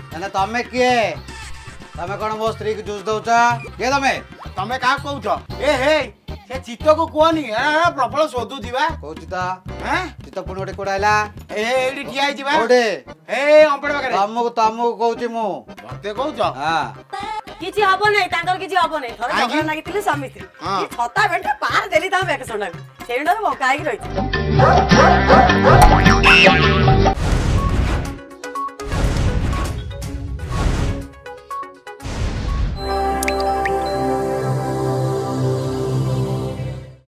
एने तमे किए तमे कोन मो स्त्री की जूस दउचा के तमे का कहउछ ए हे से चित्त को कोनी ए प्रबल सोदु दिबा कहउची ता हैं चित्त पुणी ओटे कोडाइला ए एडी ठिया आइ जिबा ओटे ए अंपड़ बकरे तमु कहउची मु मते कहउछ हां किछि हबो नै तांकर किछि हबो नै थोर झगड़ा लागितिले स्वामी स्त्री ई छता बेटा पार देली ता बेक सोना सेंडर बकाई रहिछ